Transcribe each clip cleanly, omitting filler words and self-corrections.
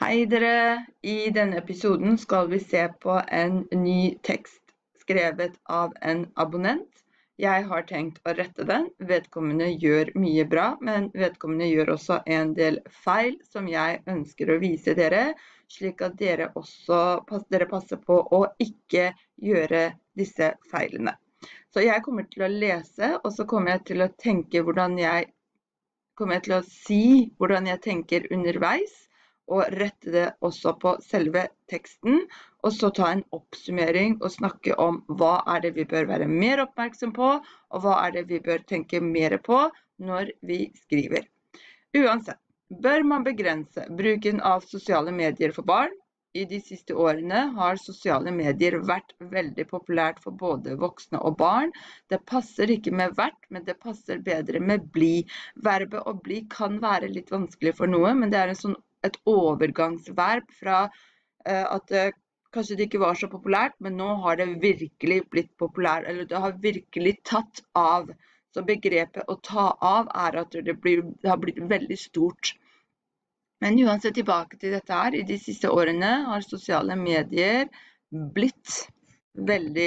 Hei dere! I denne episoden skal vi se på en ny tekst skrevet av en abonnent. Jeg har tenkt å rette den. Vedkommende gjør mye bra, men vedkommende gjør også en del feil som jeg ønsker å vise dere, slik at dere passer på å ikke gjøre disse feilene. Så jeg kommer til å lese, og så kommer jeg til å tenke hvordan jeg tenker underveis, og rette det også på selve teksten, og så ta en oppsummering og snakke om hva er det vi bør være mer oppmerksom på, og hva er det vi bør tenke mer på når vi skriver. Uansett, bør man begrense bruken av sosiale medier for barn? I de siste årene har sosiale medier vært veldig populært for både voksne og barn. Det passer ikke med hvert, men det passer bedre med bli. Verbet å bli kan være litt vanskelig for noe, men det er et overgangsverb fra at kanskje det ikke var så populært, men nå har det virkelig blitt populært, eller det har virkelig tatt av. Så begrepet å ta av er at det har blitt veldig stort. Men uansett tilbake til dette her, i de siste årene har sosiale medier blitt veldig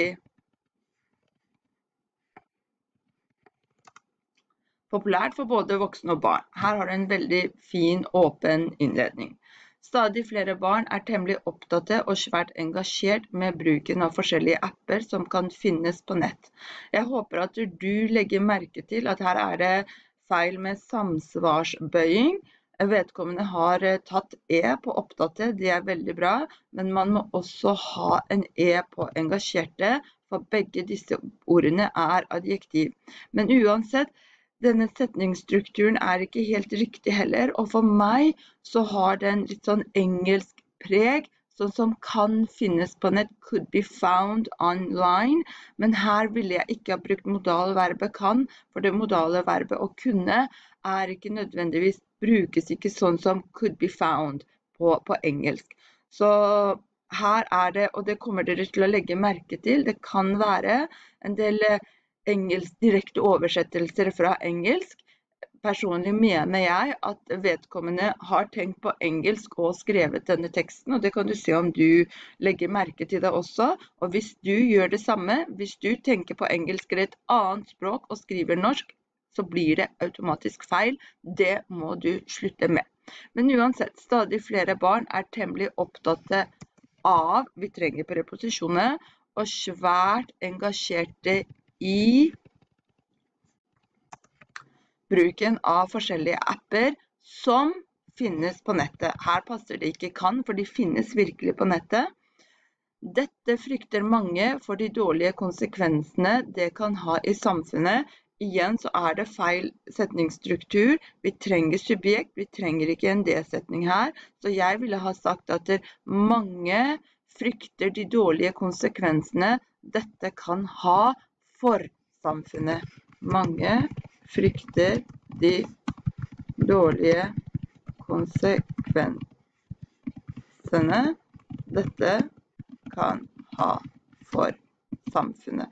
populært for både voksne og barn. Her har du en veldig fin, åpen innledning. Stadig flere barn er temmelig opptatte og svært engasjert med bruken av forskjellige apper som kan finnes på nett. Jeg håper at du legger merke til at her er det feil med samsvarsbøying. Vedkommende har tatt E på opptatte, det er veldig bra, men man må også ha en E på engasjerte, for begge disse ordene er adjektiv. Men uansett, denne setningsstrukturen er ikke helt riktig heller, og for meg så har den litt sånn engelsk preg, sånn som kan finnes på nett, could be found online, men her ville jeg ikke ha brukt modalverbet kan, for det modale verbet å kunne er ikke nødvendigvis, brukes ikke sånn som could be found på engelsk. Så her er det, og det kommer dere til å legge merke til, det kan være en del direkte oversettelser fra engelsk. Personlig mener jeg at vedkommende har tenkt på engelsk og skrevet denne teksten, og det kan du se om du legger merke til det også. Og hvis du gjør det samme, hvis du tenker på engelsk eller et annet språk og skriver norsk, så blir det automatisk feil. Det må du slutte med. Men uansett, stadig flere barn er temmelig opptatte av, vi trenger preposisjoner, og svært engasjerte i bruken av forskjellige apper som finnes på nettet. Her passer det ikke kan, for de finnes virkelig på nettet. Dette frykter mange for de dårlige konsekvensene det kan ha i samfunnet. Igjen så er det feil setningsstruktur. Vi trenger subjekt, vi trenger ikke en D-setning her. Så jeg ville ha sagt at mange frykter de dårlige konsekvensene dette kan ha for samfunnet. Mange frykter de dårlige konsekvensene dette kan ha for samfunnet.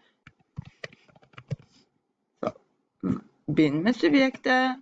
Så, begynn med subjektet.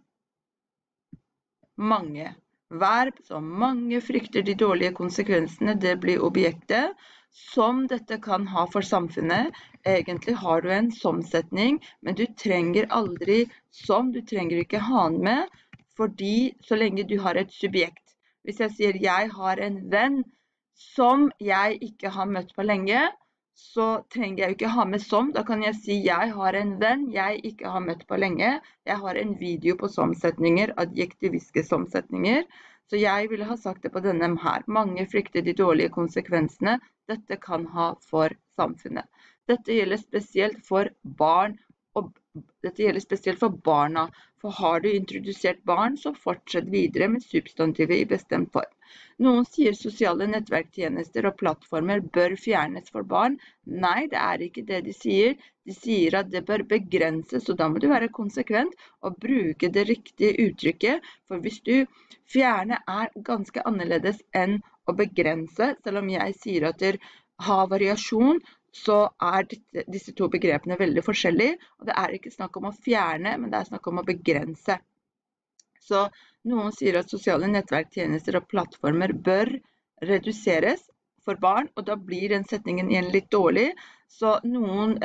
Mange. Verb som mange frykter de dårlige konsekvensene, det blir objektet. Som dette kan ha for samfunnet. Egentlig har du en som-setning, men du trenger aldri som, du trenger ikke ha den med, fordi så lenge du har et subjekt. Hvis jeg sier jeg har en venn som jeg ikke har møtt på lenge, så trenger jeg ikke ha med som. Da kan jeg si jeg har en venn jeg ikke har møtt på lenge. Jeg har en video på som-setninger, adjektiviske som-setninger. Så jeg ville ha sagt det på denne her. Mange frykter de dårlige konsekvensene dette kan ha for samfunnet. Dette gjelder spesielt for barn, og dette gjelder spesielt for barna. For har du introdusert barn, så fortsett videre med substantivet i bestemt form. Noen sier sosiale nettverktjenester og plattformer bør fjernes for barn. Nei, det er ikke det de sier. De sier at det bør begrenses, så da må du være konsekvent og bruke det riktige uttrykket. For hvis du fjerner er ganske annerledes enn å begrense, selv om jeg sier at det har variasjon, så er disse to begrepene veldig forskjellige, og det er ikke snakk om å fjerne, men det er snakk om å begrense. Så noen sier at sosiale nettverktjenester og plattformer bør reduseres for barn, og da blir den setningen igjen litt dårlig. Så noen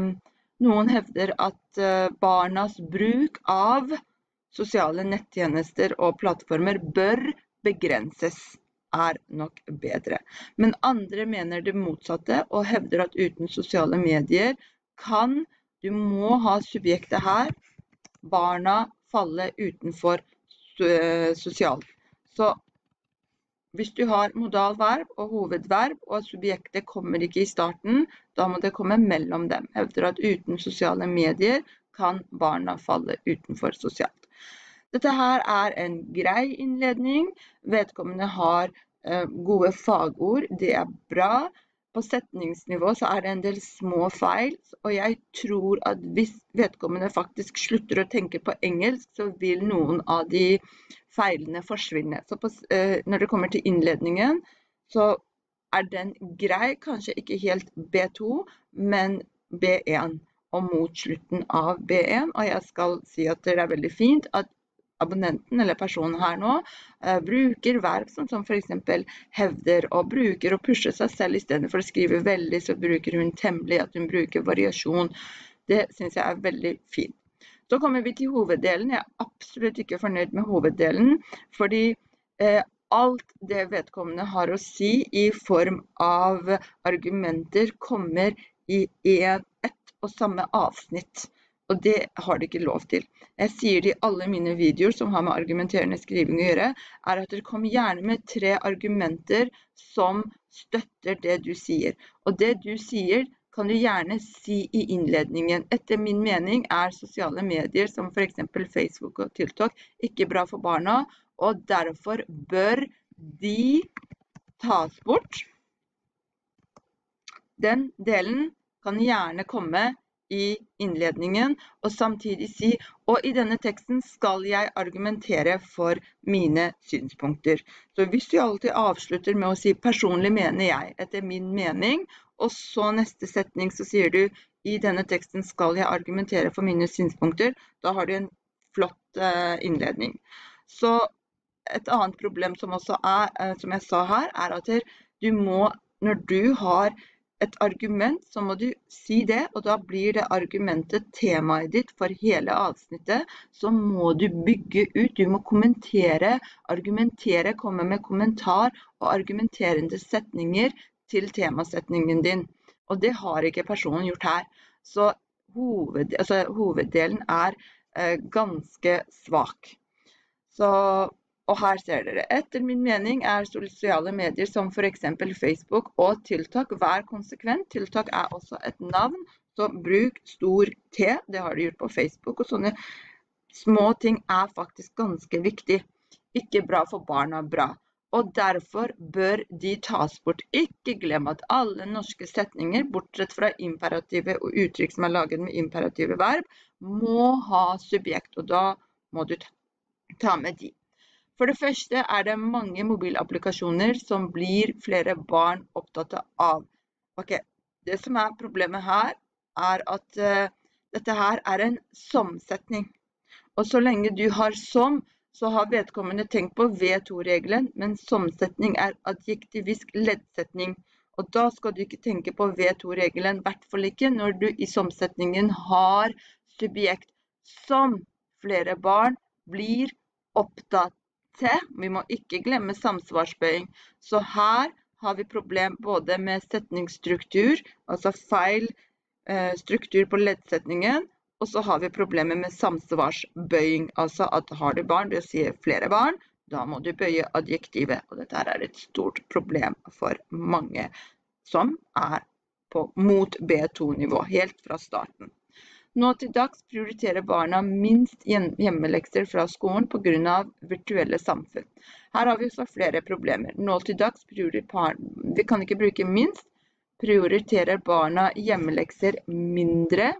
hevder at barnas bruk av sosiale nettjenester og plattformer bør begrenses, er nok bedre. Men andre mener det motsatte og hevder at uten sosiale medier du må ha subjektet her, barna falle utenfor sosialt. Så hvis du har modalverb og hovedverb, og subjektet kommer ikke i starten, da må det komme mellom dem. Hevder at uten sosiale medier kan barna falle utenfor sosialt. Dette her er en grei innledning. Vedkommende har gode fagord, det er bra. På setningsnivå så er det en del små feil, og jeg tror at hvis vedkommende faktisk slutter å tenke på engelsk, så vil noen av de feilene forsvinne. Så når det kommer til innledningen, så er den grei, kanskje ikke helt B2, men B1, og mot slutten av B1. Og jeg skal si at det er veldig fint at abonnenten eller personen her nå bruker verb som for eksempel hevder og bruker og pusher seg selv i stedet for å skrive veldig, så bruker hun temmelig, at hun bruker variasjon. Det synes jeg er veldig fint. Så kommer vi til hoveddelen. Jeg er absolutt ikke fornøyd med hoveddelen, fordi alt det vedkommende har å si i form av argumenter kommer i ett og samme avsnitt. Og det har de ikke lov til. Jeg sier det i alle mine videoer som har med argumenterende skriving å gjøre, er at dere kommer gjerne med 3 argumenter som støtter det du sier. Og det du sier kan du gjerne si i innledningen. Etter min mening er sosiale medier som for eksempel Facebook og TikTok ikke bra for barna, og derfor bør de tas bort. Den delen kan gjerne komme i innledningen, og samtidig si, og i denne teksten skal jeg argumentere for mine synspunkter. Så hvis du alltid avslutter med å si, personlig mener jeg, etter min mening, og så neste setning så sier du, i denne teksten skal jeg argumentere for mine synspunkter, da har du en flott innledning. Så et annet problem som også som jeg sa her, er at du må, når du har et argument, så må du si det, og da blir det argumentet temaet ditt for hele avsnittet, så må du bygge ut, du må kommentere, argumentere, komme med kommentar og argumenterende setninger til temasetningen din. Og det har ikke personen gjort her. Så hoveddelen er ganske svak. Og her ser dere, etter min mening er sosiale medier som for eksempel Facebook og TikTok, vær konsekvent. TikTok er også et navn, så bruk stor T, det har de gjort på Facebook, og sånne små ting er faktisk ganske viktig. Ikke bra for barna, bra. Og derfor bør de tas bort. Ikke glem at alle norske setninger, bortsett fra imperative og uttrykk som er laget med imperative verb, må ha subjekt, og da må du ta med de. For det første er det mange mobilapplikasjoner som blir flere barn opptatt av. Ok, det som er problemet her er at dette her er en som-setning. Og så lenge du har som, så har vedkommende tenkt på V2-regelen, men som-setning er adjektivisk leddsetning. Og da skal du ikke tenke på V2-regelen, i hvert fall ikke når du i som-setningen har subjekt som flere barn blir opptatt. Vi må ikke glemme samsvarsbøying. Så her har vi problem både med setningsstruktur, altså feil struktur på leddsetningen, og så har vi problemer med samsvarsbøying, altså at har du barn, det sier flere barn, da må du bøye adjektivet, og dette er et stort problem for mange som er mot B2-nivå, helt fra starten. Nå til dags prioriterer barna minst hjemmelekser fra skolen på grunn av virtuelle samfunn. Her har vi også flere problemer. Nå til dags vi kan ikke bruke minst, prioriterer barna hjemmelekser mindre.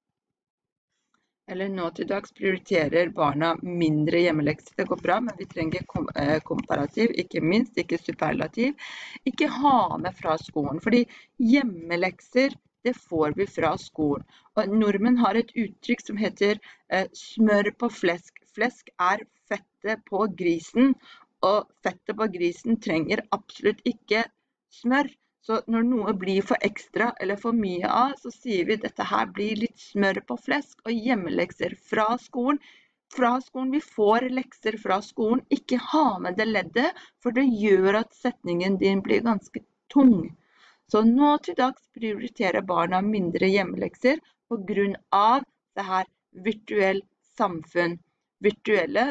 Eller nå til dags prioriterer barna mindre hjemmelekser. Det går bra, men vi trenger komparativ, ikke minst, ikke superlativ. Ikke ha med fra skolen, fordi hjemmelekser, det får vi fra skolen. Og nordmenn har et uttrykk som heter smør på flesk. flesk fettet på grisen, og fettet på grisen trenger absolutt ikke smør. Så når noe blir for ekstra eller for mye av, så sier vi dette her blir litt smør på flesk og hjemmelekser fra skolen. Vi får lekser fra skolen, ikke ha med det leddet, for det gjør at setningen din blir ganske tung. Så nå til dags prioriterer barna mindre hjemmelekser på grunn av det her virtuell samfunn. Virtuelle,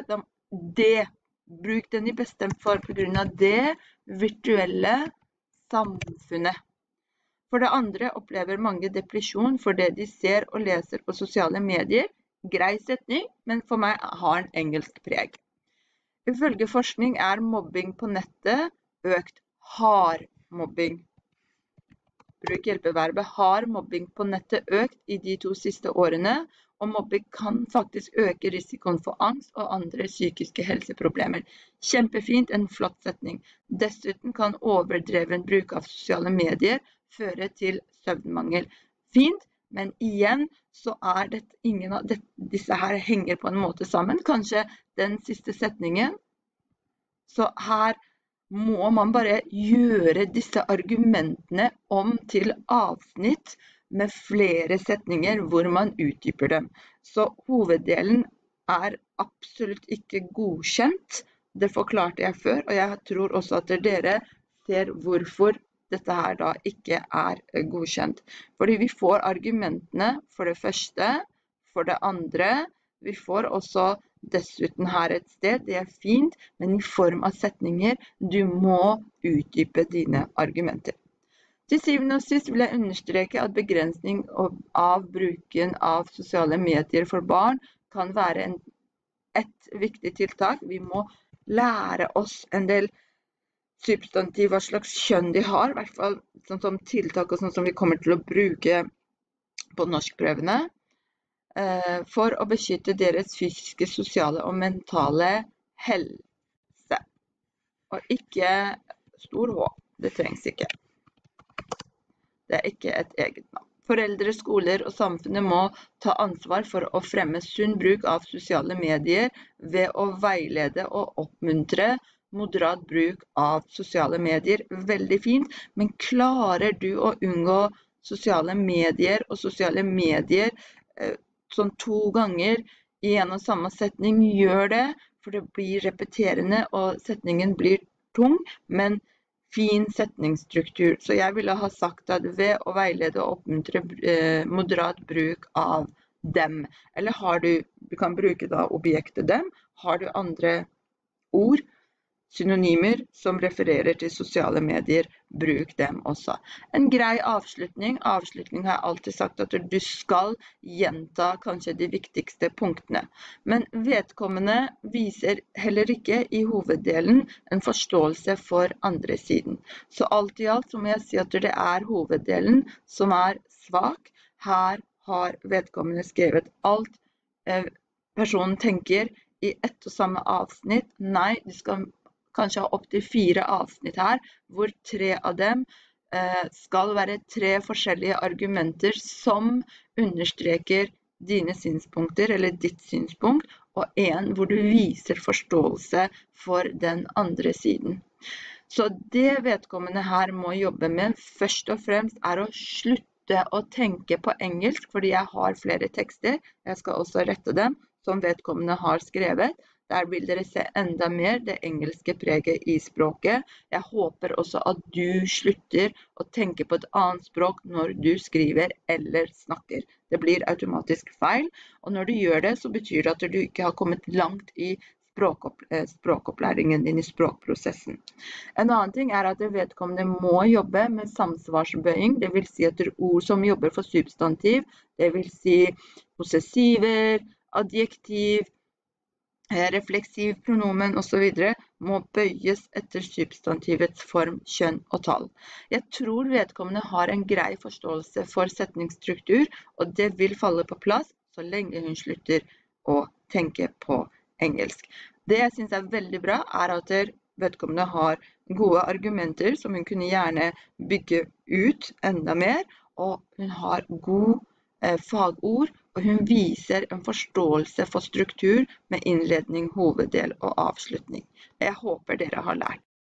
bruk den i bestemt form på grunn av det virtuelle samfunnet. For det andre opplever mange depresjon for det de ser og leser på sosiale medier. Grei setning, men for meg har en engelsk preg. Ifølge forskning mobbing på nettet økt mobbing. Bruk hjelpeverbet har mobbing på nettet økt i de 2 siste årene, og mobbing kan faktisk øke risikoen for angst og andre psykiske helseproblemer. Kjempefint, en flott setning. Dessuten kan overdreven bruk av sosiale medier føre til søvnmangel. Fint, men igjen så det ingen av disse her henger på en måte sammen. Kanskje den siste setningen. Så her må man bare gjøre disse argumentene om til avsnitt med flere setninger hvor man utdyper dem. Så hoveddelen absolutt ikke godkjent. Det forklarte jeg før, og jeg tror også at dere ser hvorfor dette her da ikke godkjent. Fordi vi får argumentene for det første, for det andre. Vi får også dessuten her et sted, det fint, men i form av setninger. Du må utdype dine argumenter. Til syvende og sist vil jeg understreke at begrensning av bruken av sosiale medier for barn kan være et viktig tiltak. Vi må lære oss en del substantiv, hva slags kjønn de har, i hvert fall sånn som tiltak og sånn som vi kommer til å bruke på norskprøvene, for å beskytte deres fysiske, sosiale og mentale helse. Og ikke stor H, det trengs ikke. Det ikke et eget navn. Foreldre, skoler og samfunnet må ta ansvar for å fremme sunn bruk av sosiale medier ved å veilede og oppmuntre moderat bruk av sosiale medier. Veldig fint, men klarer du å unngå sosiale medier og sosiale medier sånn 2 ganger i en og samme setning, gjør det, for det blir repeterende og setningen blir tung, men fin setningsstruktur. Så jeg ville ha sagt at ved å veilede og oppmuntre moderat bruk av dem. Eller du kan bruke da objektet dem. Har du andre ord, synonymer som refererer til sosiale medier, bruk dem også. En grei avslutning. Avslutning har jeg alltid sagt at du skal gjenta kanskje de viktigste punktene. Men vedkommende viser heller ikke i hoveddelen en forståelse for andre siden. Så alt i alt så må jeg si at det hoveddelen som svak. Her har vedkommende skrevet alt personen tenker i ett og samme avsnitt. Nei, du skal kanskje ha opp til 4 avsnitt her, hvor 3 av dem skal være 3 forskjellige argumenter som understreker dine synspunkter eller ditt synspunkt, og en hvor du viser forståelse for den andre siden. Så det vedkommende her må jobbe med først og fremst å slutte å tenke på engelsk, fordi jeg har flere tekster, jeg skal også rette dem, som vedkommende har skrevet. Der vil dere se enda mer det engelske preget i språket. Jeg håper også at du slutter å tenke på et annet språk når du skriver eller snakker. Det blir automatisk feil, og når du gjør det, så betyr det at du ikke har kommet langt i språkopplæringen din, i språkprosessen. En annen ting at vedkommende må jobbe med samsvarsbøying, det vil si at ord som jobber for substantiv, det vil si possessiver, adjektiv, refleksiv pronomen og så videre, må bøyes etter substantivets form, kjønn og tall. Jeg tror vedkommende har en grei forståelse for setningsstruktur, og det vil falle på plass så lenge hun slutter å tenke på engelsk. Det jeg synes veldig bra at vedkommende har gode argumenter som hun kunne gjerne bygge ut enda mer, og hun har god fagord og hun viser en forståelse for struktur med innledning, hoveddel og avslutning. Jeg håper dere har lært.